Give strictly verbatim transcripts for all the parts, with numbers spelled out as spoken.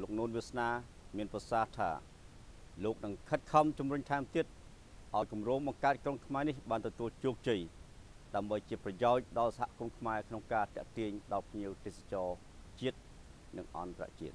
លោកនូនវាសនាមានប្រសាសន៍ថាលោកនឹងខិតខំជំរុញថែមទៀតឲ្យគម្រោងបង្កើតក្រុងខ្មែរនេះបានទទួលជោគជ័យដើម្បីជាប្រយោជន៍ដល់សហគមន៍ខ្មែរក្នុងការតាក់ទាញដល់ភ្ញៀវទេសចរជាតិនិងអន្តរជាតិ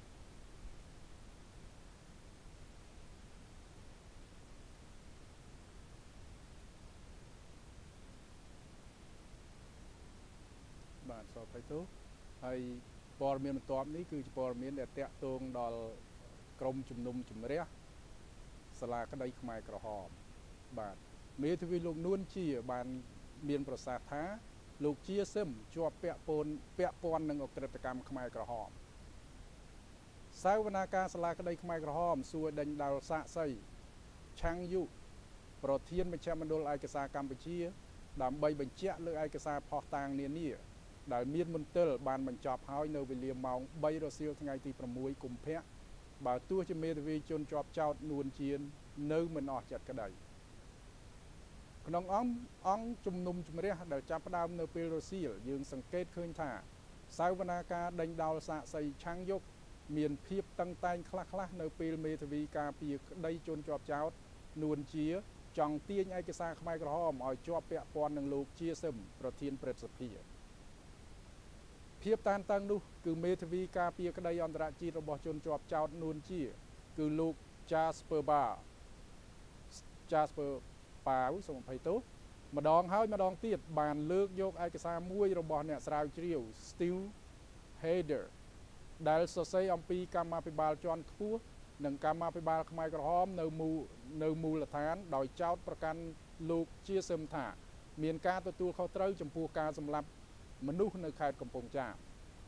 បាទសូមអភ័យទោសហើយព័ត៌មានបន្ទាប់នេះគឺជាព័ត៌មានដែលតាក់ទងដល់ក្រមជំនុំជម្រះសាលាក្តីខ្មែរក្រហមបាទមេធាវីលោកនួនជាបានមានប្រសាសន៍ថាលោកជាសឹមជាប់ពាក់ព័ន្ធពាក់ព័ន្ធនឹងអក្រិតកម្មខ្មែរក្រហមសាវនាការសាលាក្តីខ្មែរក្រហមសួរដេញដោលសាក់សីឆាំងយុប្រធានមជ្ឈមណ្ឌលឯកសារកម្ពុជាដើម្បីបញ្ជាក់លើឯកសារផុសតាងនានាដែលមានមន្ទិលបានបញ្ចប់ហើយនៅវេលាម៉ោងបីរសៀលថ្ងៃទីប្រាំមួយកុម្ភៈបើទោះជាមេធាវីជនជាប់ចោតនួនជានៅមិនអស់ចិត្តក្តីក្នុងអង្គអង្គជំនុំជម្រះដែលចាប់ផ្ដើមនៅពេលរសៀលយើងសង្កេតឃើញថាសាវនាការដេញដោលសាក់សីឆាំងយុកមានភាពតឹងតែងខ្លះៗនៅពេលមេធាវីការពារក្តីជនជាប់ចោតនួនជាចង់ទាញឯកសារខ្មែរក្រហមឲ្យជាប់ពាក់ព័ន្ធនឹងលោកជាសឹមប្រធានព្រឹទ្ធសភាភាពតានតឹងនោះគឺមេធាវីការពារក្តីអន្តរជាតិរបស់ជនជាប់ចោតនួនជាគឺលោក Jasper Bar Jasper Bar សូមអភ័យទោសម្ដងហើយម្ដងទៀតបានលើកយកឯកសារមួយរបស់អ្នកស្រាវជ្រាវ Steve Hayder ដែលសរសេរអំពីកម្មាភិបាលជាន់ខ្ពស់និងកម្មាភិបាលខ្មែរក្រហមនៅមូលនៅមូលដ្ឋានដោយចោទប្រកាន់លោកជាសឹមថាមានការទទួលខុសត្រូវចំពោះការសម្លាប់មនុស្សនៅខេត្តកំពង់ចាម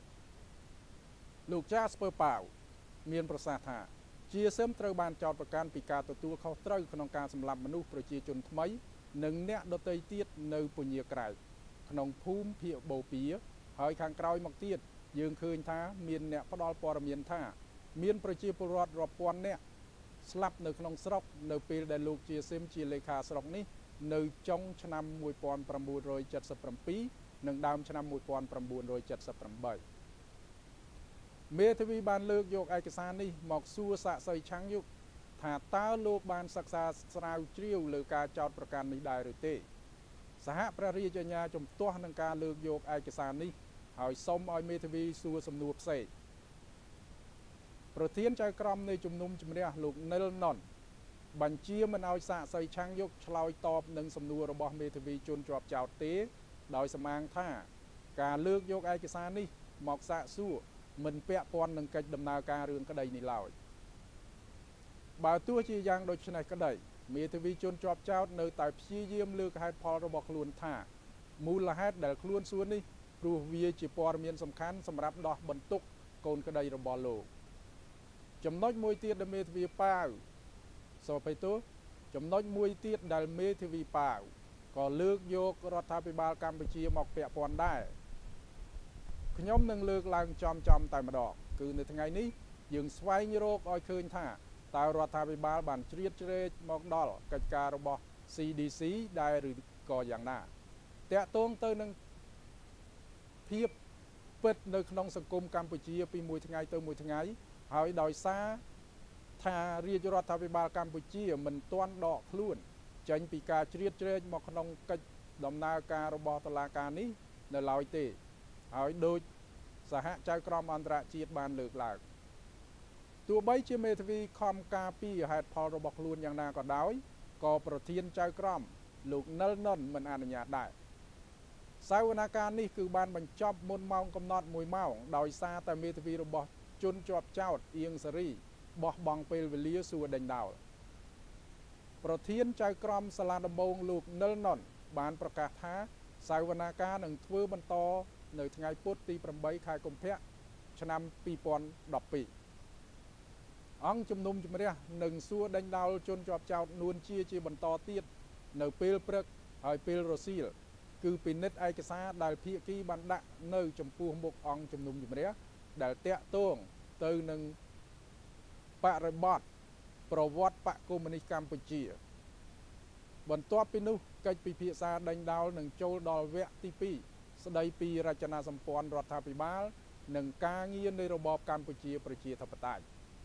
លោក Jasper Bar មានប្រសាសន៍ថាជាសឹមត្រូវបានចោទប្រកាន់ពីការទទួលខុសត្រូវក្នុងការសម្លាប់មនុស្សប្រជាជនថ្មីនិងអ្នកដទៃទៀតនៅពញាក្រែកក្នុងភូមិភាគបូព៌ាហើយខាងក្រោយមកទៀតយើងឃើញថាមានអ្នកផ្ដល់ព័ត៌មានថាមានប្រជាពលរដ្ឋរាប់ពាន់នាក់ស្លាប់នៅក្នុងស្រុកនៅពេលដែលលោកជាសឹមជាលេខាស្រុកនេះនៅចុងឆ្នាំmột nghìn chín trăm bảy mươi bảyនិងដើមឆ្នាំmột nghìn chín trăm bảy mươi támមេធាវីបានលើកយកឯកសារនេះមកសួរសាក់សីឆាំងយុកថាតើលោកបានសិក្សាស្រាវជ្រាវលើការចោទប្រកាន់នេះដែរឬទេសហព្រះរាជអាជ្ញាជំទាស់នឹងការលើកយកឯកសារនេះហើយសូមឲ្យមេធាវីសួរសំណួរផ្សេងប្រធានចៅក្រមនៃជំនុំជម្រះលោកនិលណុនបញ្ជាមិនឲ្យសាក់សីឆាំងយុកឆ្លើយតបនឹងសំណួររបស់មេធាវីជនជាប់ចោតទេដោយសម្អាងថាការលើកយកឯកសារនេះមកសាកសួរមិនពាក់ព័ន្ធនឹងកិច្ចដំណើរការរឿងក្តីនេះឡើយបើទោះជាយ៉ាងដូច្នេះក្តីមេធាវីជនជាប់ចោតនៅតែព្យាយាមលើកហេតុផលរបស់ខ្លួនថាមូលហេតុដែលខ្លួនសួរនេះព្រោះវាជាព័ត៌មានសំខាន់សម្រាប់ដោះបន្ទុកកូនក្តីរបស់លោកចំណុចមួយទៀតដែលមេធាវីប៉ាវសូមអភ័យទោសចំណុចមួយទៀតដែលមេធាវីប៉ាវក៏លើកយករដ្ឋាភិបាលកម្ពុជាមកពាក់ព័ន្ធដែរខ្ញុំនឹងលើកឡើងចំចំតែម្ដងគឺនៅថ្ងៃនេះយើងស្វែងរកឲ្យឃើញថាតើរដ្ឋាភិបាលបានជ្រៀតជ្រែកមកដល់កិច្ចការរបស់ C D C ដែរឬក៏យ៉ាងណាតាក់ទងទៅនឹងភាពពិតនៅក្នុងសង្គមកម្ពុជាពីមួយថ្ងៃទៅមួយថ្ងៃហើយដោយសារថារាជរដ្ឋាភិបាលកម្ពុជាមិនទាន់ដកខ្លួនចេញពីការជ្រៀតជ្រែកមកក្នុងកិច្ចដំណើរការរបស់តុលាការនេះនៅឡើយទេហើយដូចសហចៅក្រមអន្តរជាតិបានលើកឡើងទោះបីជាមេធាវីខំការពីហេតុផលរបស់ខ្លួនយ៉ាងណាក៏ដោយក៏ប្រធានចៅក្រមលោកនិលណុនមិនអនុញ្ញាតដែរសាវនាការនេះគឺបានបញ្ចប់មុនម៉ោងកំណត់មួយម៉ោងដោយសារតែមេធាវីរបស់ជនជាប់ចោតអៀងសេរីបោះបង់ពេលវេលាសួរដេញដោលប្រធានចៅក្រមសាលាដំបងលោកនិលណុនបានប្រកាសថាសាវនាការនឹងធ្វើបន្តនៅថ្ងៃពុធទីប្រាំបីខែកុម្ភៈឆ្នាំពីរពាន់ដប់ពីរអង្គជំនុំជម្រះនឹងសួរដេញដោលជនជាប់ចោតនួនជាជាបន្តទៀតនៅពេលព្រឹកហើយពេលរសៀលគឺពិនិត្យឯកសារដែលភាគីបានដាក់នៅចំពោះមុខអង្គជំនុំជម្រះដែលតាក់ទងទៅនឹងបរិបទប្រវត្តិបកកុម្មុយនីសកម្ពុជាបន្ទាប់ពីនោះកិច្ចពិភាក្សាដេញដោលនឹងចូលដល់វគ្គទីពីរស្ដីពីរចនាសម្ព័ន្ធរដ្ឋាភិបាលនិងការងារនៃរបបកម្ពុជាប្រជាធិបតេយ្យ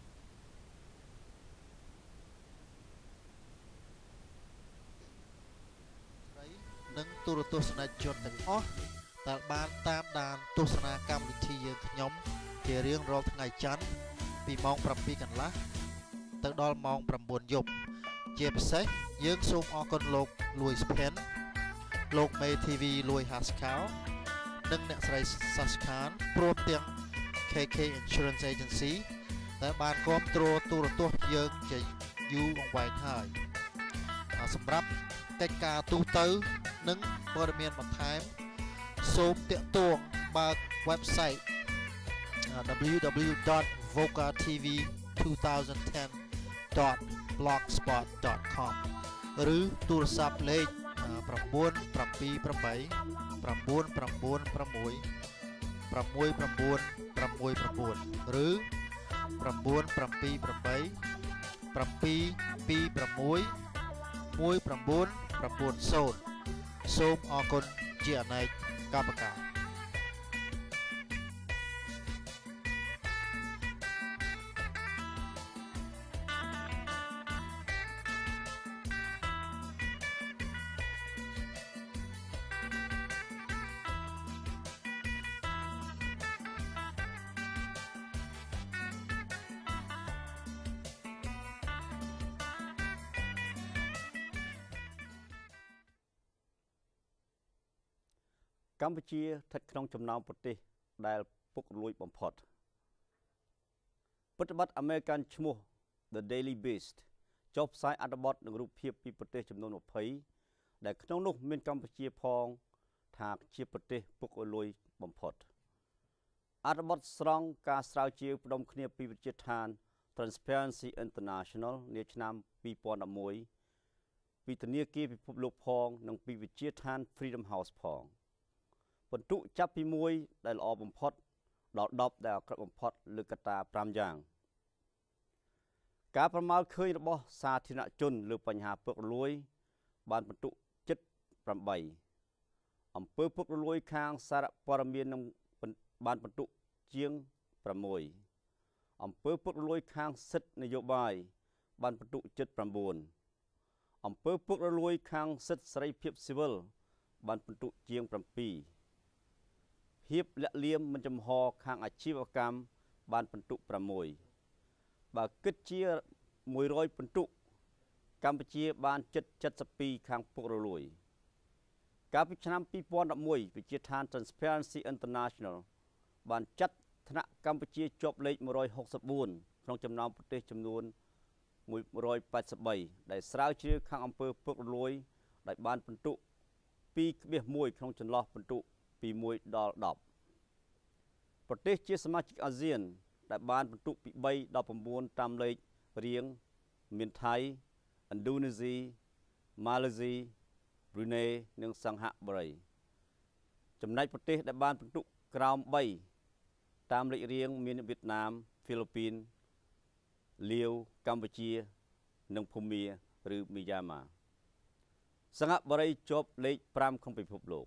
និងទូរទស្សនិកជនទាំងអស់ដែលបានតាមដានទស្សនាកម្មវិធីយើងខ្ញុំជារៀងរាល់ថ្ងៃច័ន្ទពីម៉ោងប្រាំពីរកន្លះទៅដល់ម៉ោងប្រាំបួនយប់ជាពិសេសយើងសូមអរគុណលោក Louis Pen លោក មេ ធី វី Louis Haskell និងអ្នកស្រី Sash Khan ព្រមទាំង ខេ ខេ Insurance Agency ដែលបានគាំទ្រទូរទស្សន៍យើងជាយូរអង្វែងហើយសម្រាប់កិច្ចការទូទៅនិងព័ត៌មានបន្ថែមសូមទាក់ទងបើក website double-u double-u double-u dot voca t v twenty ten dot blogspot dot com ឬទូរស័ព្ទលេខnine seven eight nine nine nine nine six six six nineឬnine seven eight eight seven two two six one nine nine zeroសូមអរគុណជាអនេកកម្មការកម្ពុជាស្ថិតក្នុងចំណោមប្រទេសដែលពុករលួយបំផុតប្រតិបត្តិ American ឈ្មោះ The Daily Beast ចុះផ្សាយអត្ថបទនិងរូបភាពពីប្រទេសចំនួនtwentyដែលក្នុងនោះមានកម្ពុជាផងថាជាប្រទេសពុករលួយបំផុតអត្ថបទស្រង់ការស្រាវជ្រាវផ្ដុំគ្នាពីវិទ្យាស្ថាន Transparency International នាឆ្នាំtwo thousand elevenពីធនាគារពិភពលោកផងនិងពីវិទ្យាស្ថាន Freedom House ផងបន្ទុកចាប់ពីoneដែលល្អបំផុតដល់tenដែលអាក្រក់បំផុតលើកត្តាfiveយ៉ាងការប្រមាលឃើញរបស់សាធារណជនលើបញ្ហាពុករលួយបានបន្ទុកseventy-eightអំពើពុករលួយខាងសារព័ត៌មាននឹងបានបន្ទុកជាងsixអំពើពុករលួយខាងសិទ្ធិនយោបាយបានបន្ទុកseventy-nineអំពើពុករលួយខាងសិទ្ធិសេរីភាពស៊ីវិលបានបន្ទុកជាងsevenភាពលាក់លៀមមិនចំហខាងអាជីវកម្មបានបន្ទុកsixបើគិតជាone hundredបន្ទុកកម្ពុជាបានជិតseventy-twoខាងពុករលួយកាលពីឆ្នាំtwo thousand elevenវិទ្យាស្ថាន Transparency International បានចាត់ថ្នាក់កម្ពុជាជាប់លេខone hundred sixty-fourក្នុងចំណោមប្រទេសចំនួនone hundred eighty-threeដែលស្រាវជ្រាវខាងអំពើពុករលួយដែលបានបន្ទុកtwo point oneក្នុងចន្លោះបន្ទុកពីoneដល់tenប្រទេសជាសមាជិកអាស៊ានដែលបានបន្ទុកពីthreeដល់nineតាមលេខរៀងមានថៃ ឥណ្ឌូនេស៊ី ម៉ាឡេស៊ី ប្រ៊ុយណេ និងសិង្ហបុរីចំណែកប្រទេសដែលបានបន្ទុកក្រោមthreeតាមលេខរៀងមានវៀតណាម ហ្វីលីពីន លាវ កម្ពុជា និងភូមាឬមីយ៉ាន់ម៉ាសិង្ហបុរីជាប់លេខfiveក្នុងពិភពលោក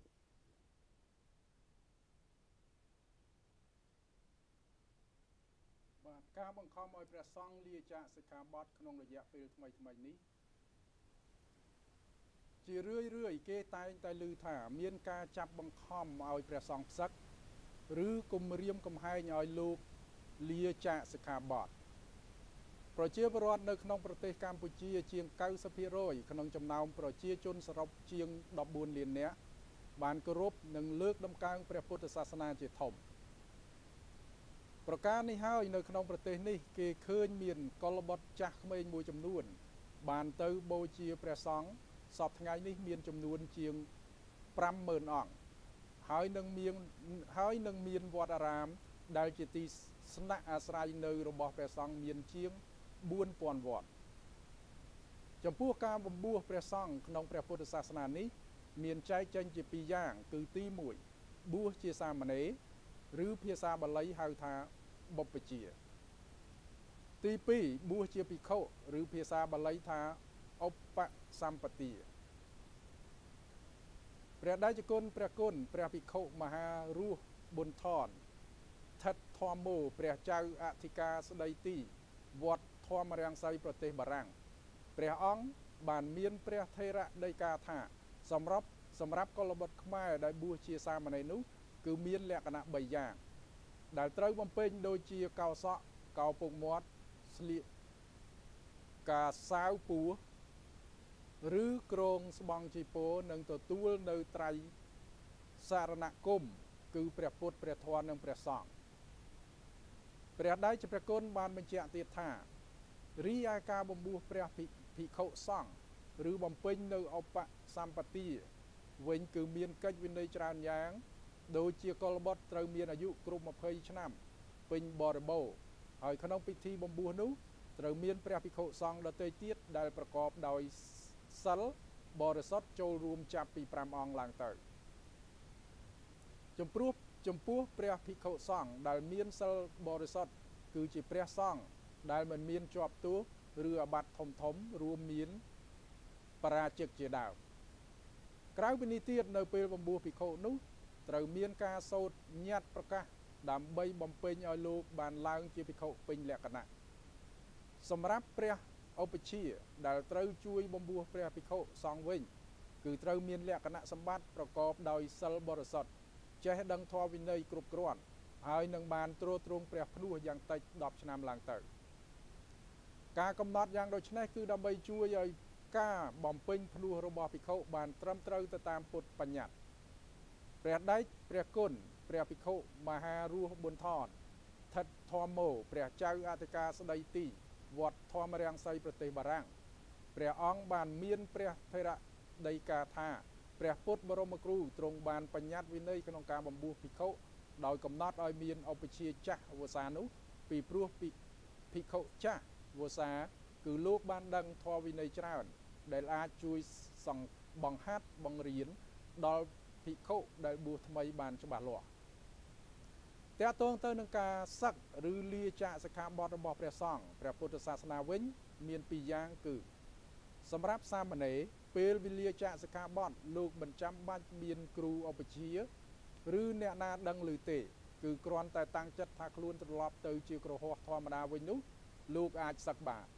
ការបង្ខំឲ្យព្រះសង្ឃលាចាកសិក្ខាបទក្នុងរយៈពេលថ្មីថ្មីនេះជារឿយរឿយគេតែងតែឮថាមានការចាប់បង្ខំឲ្យព្រះសង្ឃផ្សឹកឬគំរាមកំហែងឲ្យលោកលាចាកសិក្ខាបទប្រជាពលរដ្ឋនៅក្នុងប្រទេសកម្ពុជាជាងninety percentក្នុងចំណោមប្រជាជនសរុបជាងfourteenលាននាក់បានគោរពនិងលើកដំកើងព្រះពុទ្ធសាសនាជាធំប្រការនេះហើយនៅក្នុងប្រទេសនេះគេឃើញមានកុលបុត្រចាស់ក្មេងមួយចំនួនបានទៅបូជាព្រះសង្ឃសពថ្ងៃនេះមានចំនួនជាងfive thousandអង្គហើយនឹងមានហើយនឹងមានវត្តអារាមដែលជាទីស្នាក់អាស្រ័យនៅរបស់ព្រះសង្ឃមានជាងfour thousandវត្តចំពោះការបំពោះព្រះសង្ឃក្នុងព្រះពុទ្ធសាសនានេះមានចែកចេញជាពីរយ៉ាងគឺទីoneបួសជាសាមណេរឬភាសាបាលីហៅថាបុព្វជាទីtwoបួសជាភិក្ខុឬភាសាបាលីថាឧបសម្បទាព្រះដេចគុណព្រះគុណព្រះភិក្ខុមហារស់ប៊ុនថនឋិតធម្មោព្រះចៅអធិការស្ដីទីវត្តធម្មរាំងសីប្រទេសបារាំងព្រះអង្គបានមានព្រះថេរដីកាថាសម្រាប់សម្រាប់កុលបុត្រខ្មែរដែលបួសជាសាមណេរនោះគឺមានលក្ខណៈបីយ៉ាងដែលត្រូវបំពេញដូចជាកោសក់កោពុកមាត់ស្លៀកការសាវពោះឬក្រងស្បង់ជីពោនិងទទួលនៅត្រៃសារណគមគឺព្រះពុទ្ធព្រះធម៌និងព្រះសង្ឃព្រះដៃជាព្រះគុណបានបញ្ជាក់ទៀតថារីឯការបំពោះព្រះភិក្ខុសង្ឃឬបំពេញនៅឧបសម្បទាវិញគឺមានកិច្ចវិន័យច្រើនយ៉ាងដូចជាកុលបុត្រត្រូវមានអាយុគ្រប់ម្ភៃឆ្នាំពេញបរិបូរណ៍ហើយក្នុងពិធីបំពោះនោះត្រូវមានព្រះភិក្ខុសង្ឃដទៃទៀតដែលប្រកបដោយសិលបរិសុទ្ធចូលរួមចាប់ពីប្រាំអង្គឡើងទៅចំពោះចំពោះព្រះភិក្ខុសង្ឃដែលមានសិលបរិសុទ្ធគឺជាព្រះសង្ឃដែលមិនមានជាប់ទោសឬអាបត្តិធំធំរួមមានបរាជិកជាដើមក្រៅពីនេះទៀតនៅពេលបំពោះភិក្ខុនោះត្រូវមានការសូត្រញត្តិប្រកាសដើម្បីបំពេញឲ្យលោកបានឡើងជាភិក្ខុពេញលក្ខណៈសម្រាប់ព្រះឧបជាដែលត្រូវជួយបំពោះព្រះភិក្ខុសង្ឃវិញគឺត្រូវមានលក្ខណៈសម្បត្តិប្រកបដោយសិលបរិសុទ្ធចេះដឹងធម៌វិន័យគ្រប់គ្រាន់ហើយនឹងបានទ្រទ្រង់ព្រះភ្នោះយ៉ាងតិចដប់ឆ្នាំឡើងទៅការកំណត់យ៉ាងដូចនេះគឺដើម្បីជួយឲ្យការបំពេញភ្នោះរបស់ភិក្ខុបានត្រឹមត្រូវទៅតាមពុទ្ធបញ្ញត្តិព្រះដេចព្រះគុណព្រះភិក្ខុមហារស់ប៊ុនថនថិតធម្មោព្រះចៅអធិការស្ដីទីវត្តធម្មរាំងសីប្រទេសបារាំងព្រះអង្គបានមានព្រះថេរដីកាថាព្រះពុទ្ធបរមគ្រូទ្រង់បានបញ្ញត្តិវិន័យក្នុងការបំពោះភិក្ខុដោយកំណត់ឲ្យមានឧបជាចាស់វសានោះពីព្រោះភិក្ខុចាស់វសាគឺលោកបានដឹងធម៌វិន័យច្រើនដែលអាចជួយសង្ឃបង្ហាត់បង្រៀនដល់ភិក្ខុដែលបួសថ្មីបានច្បាស់លាស់តើតើទៅនឹងការសឹកឬលាចាកសិក្ខាបទរបស់ព្រះសង្ឃព្រះពុទ្ធសាសនាវិញមានពីរយ៉ាងគឺសម្រាប់សាមណេរពេលវេលាចាកសិក្ខាបទលោកមិនចាំបាច់មានគ្រូឧបជាឬអ្នកណាដឹងឬទេគឺគ្រាន់តែតាំងចិត្តថាខ្លួនត្រឡប់ទៅជាគ្រហស្ថធម្មតាវិញនោះលោកអាចសឹកបាន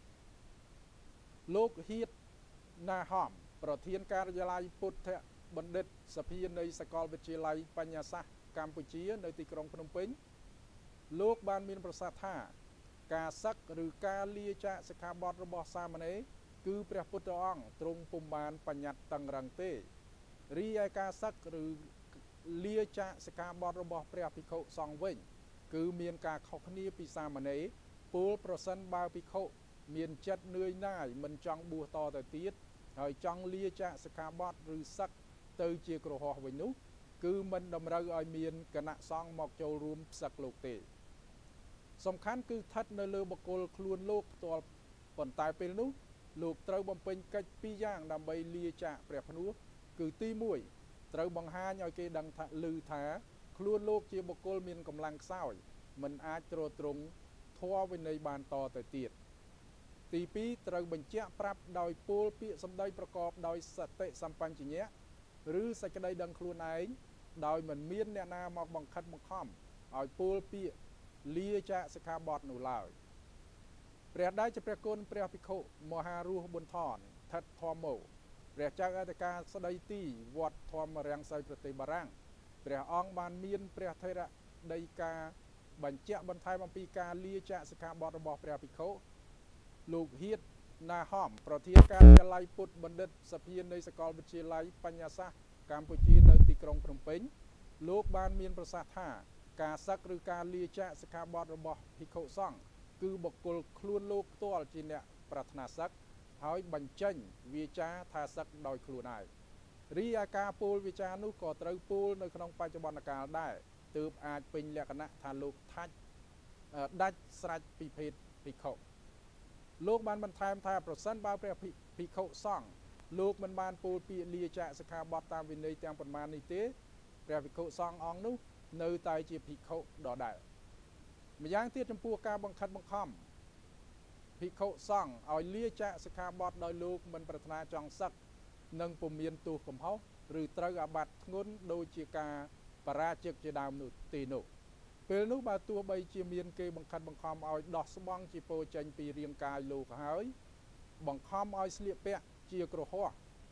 លោកហៀតណាហំប្រធានការិយាល័យពុទ្ធបណ្ឌិតសភានៃសាកលវិទ្យាល័យបញ្ញាសាស្ត្រកម្ពុជានៅទីក្រុងភ្នំពេញលោកបានមានប្រសាសន៍ថាការសឹកឬការលាចាកសិក្ខាបទរបស់សាមណេរគឺព្រះពុទ្ធអង្គទ្រង់ពុំបានបញ្ញត្តិតឹងរឹងទេរីឯការសឹកឬលាចាកសិក្ខាបទរបស់ព្រះភិក្ខុសង្ឃវិញគឺមានការខុសគ្នាពីសាមណេរពលប្រសិនបើភិក្ខុមានចិត្តនឿយណាយមិនចង់បួសតទៅទៀតហើយចង់លាចាកសិក្ខាបទឬសឹកទៅជាគ្រហស្ថវិញនោះគឺមិនតម្រូវឲ្យមានគណៈសង្ឃមកចូលរួមផ្សឹកលោកទេសំខាន់គឺស្ថិតនៅលើបុគ្គលខ្លួនលោកផ្ទាល់ប៉ុន្តែពេលនោះលោកត្រូវបំពេញកិច្ចពីរយ៉ាងដើម្បីលាចាកព្រះភ្នោះគឺទីមួយត្រូវបង្ហាញឲ្យគេដឹងថាឮថាខ្លួនលោកជាបុគ្គលមានកម្លាំងខ្សោយមិនអាចទ្រទ្រង់ធម៌វិន័យបានតទៅទៀតទីពីរត្រូវបញ្ជាក់ប្រាប់ដោយពោលពាក្យសម្ដីប្រកបដោយសតិសម្បញ្ញញ្ញៈឬសេចក្តីដឹងខ្លួនឯងដោយមិនមានអ្នកណាមកបង្ខិតបង្ខំឲ្យពោលពាក្យលាចាកសិក្ខាបទនោះឡើយព្រះដេចព្រះគុណព្រះភិក្ខុមហារស់ប៊ុនថនថិតធម្មោព្រះចៅអធិការស្ដីទីវត្តធម្មរាំងសីប្រទេសបារាំងព្រះអង្គបានមានព្រះថេរដីកាបញ្ជាក់បន្ថែមអំពីការលាចាកសិក្ខាបទរបស់ព្រះភិក្ខុលោកហៀតណាហំប្រធានការិយាល័យពុទ្ធបណ្ឌិតសភានៃសាកលវិទ្យាល័យបញ្ញាសាស្ត្រកម្ពុជានៅទីក្រុងភ្នំពេញលោកបានមានប្រសាសន៍ថាការសឹកឬការលាចាកសិក្ខាបទរបស់ភិក្ខុសង្ឃគឺបុគ្គលខ្លួនលោកផ្ទាល់ជាអ្នកប្រាថ្នាសឹកហើយបញ្ចេញវាចាថាសឹកដោយខ្លួនឯងរីឯការពោលវាចានោះក៏ត្រូវពោលនៅក្នុងបច្ចុប្បន្នកាលដែរទើបអាចពេញលក្ខណៈថាលោកថាច់ដាច់ស្រេចពីភេទភិក្ខុលោកបានបន្ថែមថាប្រសិនបើព្រះភិក្ខុសង្ឃលោកមិនបានពោលពាក្យលាចាកសិក្ខាបទតាមវិន័យទាំងប៉ុន្មាននេះទេព្រះភិក្ខុសង្ឃអង្គនោះនៅតែជាភិក្ខុដដែលម្យ៉ាងទៀតចំពោះការបង្ខិតបង្ខំភិក្ខុសង្ឃឲ្យលាចាកសិក្ខាបទដោយលោកមិនប្រាថ្នាចង់សឹកនិងពុំមានទោសកំហុសឬត្រូវអាបត្តិធ្ងន់ដូចជាការបរាជិកជាដើមនោះទេនោះពេលនោះបើទោះបីជាមានគេបង្ខិតបង្ខំឲ្យដោះស្បង់ជាពោចេញពីរាងកាយលោកហើយបង្ខំឲ្យស្លៀកពាក់ជាគ្រហស្ថ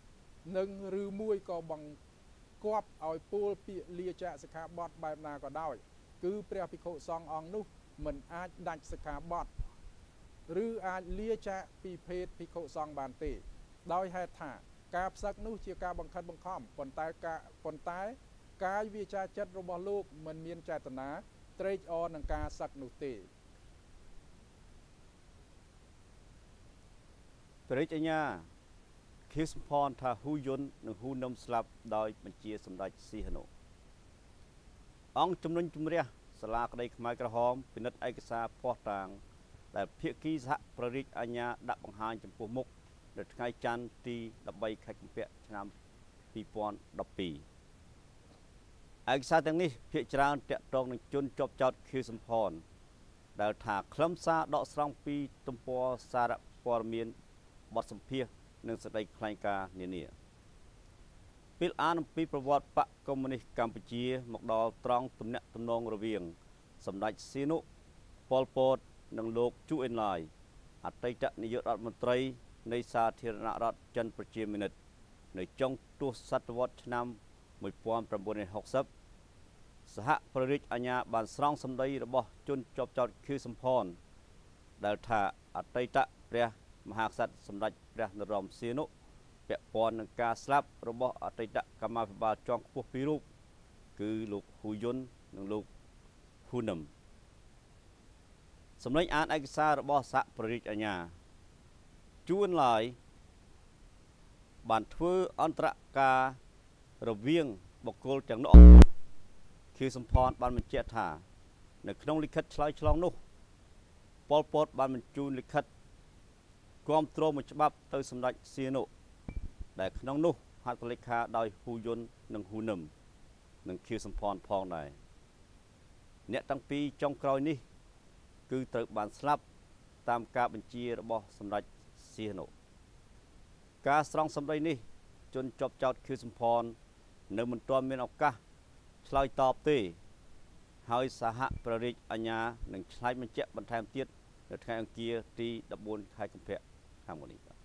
នឹងឬមួយក៏បង្គាប់ឲ្យពលពាក្យលាចាកសិក្ខាបទបែបណាក៏ដោយគឺព្រះភិក្ខុសង្ឃអង្គនោះមិនអាចដាច់សិក្ខាបទឬអាចលាចាកពីភេទភិក្ខុសង្ឃបានទេដោយហេតុថាការផ្សឹកនោះជាការបង្ខិតបង្ខំប៉ុន្តែការប៉ុន្តែកាយវាចាចិត្តរបស់លោកមិនមានចេតនាត្រេកអរនឹងការសឹកនោះទេព្រះរាជអាជ្ញាខៀវសំផនថាហ៊ូយុននិងហ៊ូនឹមស្លាប់ដោយបញ្ជាសម្ដេចសីហនុអង្គជំនុំជម្រះសាលាក្តីខ្មែរក្រហមពិនិត្យឯកសារភស្តុតាងដែលភាគីសហប្ររាជអាជ្ញាដាក់បង្ហាញចំពោះមុខនៅថ្ងៃច័ន្ទទី13ខែកុម្ភៈឆ្នាំពីរពាន់ដប់ពីរឯកសារទាំងនេះភាគច្រើនតាក់ទងនឹងជនជាប់ចោទខៀវសំផនដែលថាខ្លឹមសារដកស្រង់ពីទំព័រសារព័ត៌មានបទសម្ភាសន៍និងសេចក្តីថ្លែងការណ៍នានាពេលអានអំពីប្រវត្តិបកកុម្មុយនីសកម្ពុជាមកដល់ត្រង់ទំនាក់ទំនងរវាងសម្ដេចសៀនុប៉ុលពតនិងលោកជូអេនឡាយអតីតនាយករដ្ឋមន្ត្រីនៃសាធារណរដ្ឋចិនប្រជាមានិតនៅចុងទសតវត្សឆ្នាំmột nghìn chín trăm sáu mươiសហព្រះរាជអាជ្ញាបានស្រង់សម្ដីរបស់ជនជាប់ចោទខៀវសំផនដែលថាអតីតព្រះមហាក្សត្រសម្ដេចព្រះនរោត្តមសីហនុពាក់ព័ន្ធនឹងការស្លាប់របស់អតីតកម្មាភិបាលជាន់ខ្ពស់ពីររូបគឺលោកហ៊ូយុននិងលោកហ៊ូនឹមសម្លេងអានឯកសាររបស់សហព្រះរាជអាជ្ញាជួនឡើយបានធ្វើអន្តរការរវាងបុគ្គលទាំងនោះខៀវសំផនបានបញ្ជាក់ថានៅក្នុងលិខិតឆ្លើយឆ្លងនោះប៉ុលពតបានបញ្ជូនលិខិតគាំទ្រមួយច្បាប់ទៅសម្ដេចសៀនុដែលក្នុងនោះហត្ថលេខាដោយហ៊ូយុននិងហ៊ូនឹមនិងខៀវសំផនផងដែរអ្នកទាំងពីរចុងក្រោយនេះគឺត្រូវបានស្លាប់តាមការបញ្ជារបស់សម្ដេចសៀនុការស្រង់សម្ដីនេះជនជាប់ចោទខៀវសំផននៅមិនទាន់មានឱកាសឆ្លើយតបទេហើយសហព្រះរាជអាជ្ញានឹងឆ្លើយបញ្ជាក់បន្ថែមទៀតនៅថ្ងៃអង្គារទីដប់បួនខែកុម្ភៈខាងមុខនេះបាទ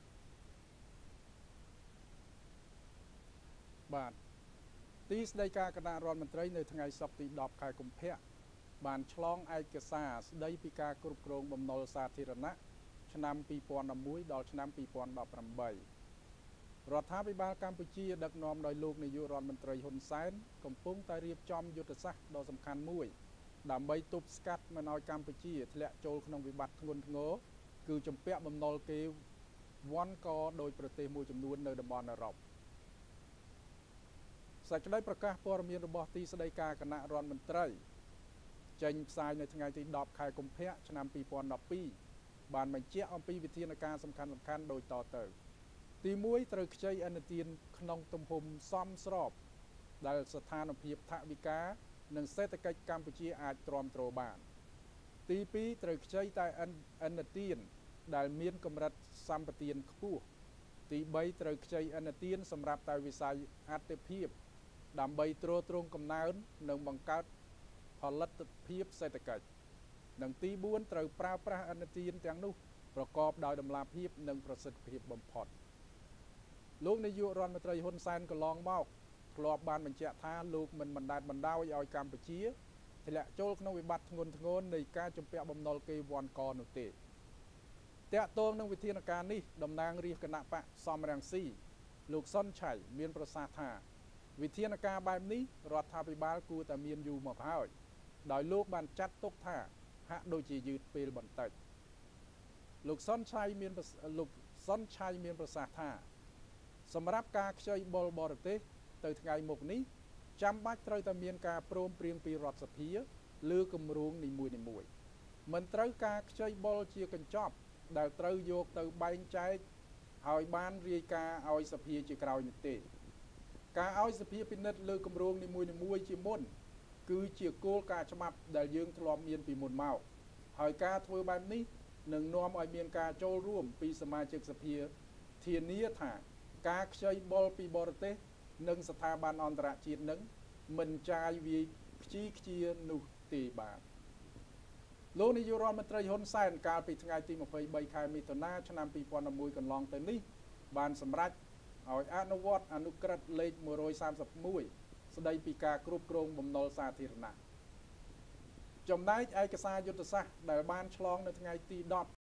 បាទទីស្តីការគណៈរដ្ឋមន្ត្រីនៅថ្ងៃសុក្រទីដប់ខែកុម្ភៈបានឆ្លងឯកសារស្តីពីការគ្រប់គ្រងបំណុលសាធារណៈឆ្នាំពីរពាន់ដប់មួយដល់ឆ្នាំពីរពាន់ដប់ប្រាំបីរដ្ឋាភិបាលកម្ពុជាដឹកនាំដោយលោកនាយករដ្ឋមន្ត្រីហ៊ុនសែនកំពុងតែរៀបចំយុទ្ធសាស្ត្រដ៏សំខាន់មួយដើម្បីទប់ស្កាត់មិនឲ្យកម្ពុជាធ្លាក់ចូលក្នុងវិបត្តិធ្ងន់ធ្ងរគឺជំពាក់បំណុលគេវ៉ាន់កដោយប្រទេសមួយចំនួននៅតំបន់អឺរ៉ុបសេចក្តីប្រកាសព័ត៌មានរបស់ទីស្តីការគណៈរដ្ឋមន្ត្រីចេញផ្សាយនៅថ្ងៃទីដប់ខែកុម្ភៈឆ្នាំពីរពាន់ដប់ពីរបានបញ្ជាក់អំពីវិធានការសំខាន់សំខាន់ដូចតទៅទីមួយត្រូវខ្ចីឥណទានក្នុងទំហំសមស្របដែលស្ថានភាពថវិកានិងសេដ្ឋកិច្ចកម្ពុជាអាចទ្រាំទ្របានទីពីរត្រូវខ្ចីតែឥណទានដែលមានកម្រិតសម្បទានខ្ពស់ទីបីត្រូវខ្ចីឥណទានសម្រាប់តែវិស័យអតិភិបដើម្បីទ្រទ្រង់កំណើននិងបង្កើតផលិតភាពសេដ្ឋកិច្ចនិងទីបួនត្រូវប្រើប្រាស់ឥណទានទាំងនោះប្រកបដោយតម្លាភាពនិងប្រសិទ្ធភាពបំផុតលោកនាយករដ្ឋមន្ត្រីហ៊ុនសែនកន្លងមកធ្លាប់បានបញ្ជាក់ថាលោកមិនបណ្តែតបណ្តោយឲ្យកម្ពុជាធ្លាក់ចូលក្នុងវិបត្តិធ្ងន់ធ្ងរនៃការជំពាក់បំណុលគេវ៉ាន់កនោះទេតាក់ទងនឹងវិធានការនេះតំណាងរាជគណៈបកសំរងស៊ីលោកសុនឆៃមានប្រសាសន៍ថាវិធានការបែបនេះរដ្ឋាភិបាលគួរតែមានយូរមកហើយដោយលោកបានចាត់ទុកថាហាក់ដូចជាយឺតពេលបន្តិចលោកសុនឆៃមានលោកសុនឆៃមានប្រសាសន៍ថាសម្រាប់ការខ្ចីបុលបរទេសទៅថ្ងៃមុខនេះចាំបាច់ត្រូវតែមានការព្រមព្រៀងពីរដ្ឋសភាលើគម្រោងនីមួយៗមិនត្រូវការខ្ចីបុលជាកញ្ចប់ដែលត្រូវយកទៅបែងចែកឲ្យបានរាយការណ៍ឲ្យសភាជាក្រោយនេះទេការឲ្យសភាពិនិត្យលើគម្រោងនីមួយៗជាមុនគឺជាគោលការណ៍ច្បាប់ដែលយើងធ្លាប់មានពីមុនមកហើយការធ្វើបែបនេះនឹងនាំឲ្យមានការចូលរួមពីសមាជិកសភាធានាថាការខ្ចីបុលពីបរទេសនិងស្ថាប័នអន្តរជាតិនឹងមិនចាយវាយខ្ជីខ្ជានោះទេបាទលោកនាយករដ្ឋមន្ត្រីហ៊ុនសែនកាលពីថ្ងៃទីម្ភៃបីខែមិថុនាឆ្នាំពីរពាន់មួយកន្លងទៅនេះបានសម្រេចឲ្យអនុវត្តអនុក្រឹត្យលេខmột trăm ba mươi mốtស្តីពីការគ្រប់គ្រងបំណុលសាធារណៈចំណែកឯកសារយុទ្ធសាស្ត្រដែលបានឆ្លងនៅថ្ងៃទីដប់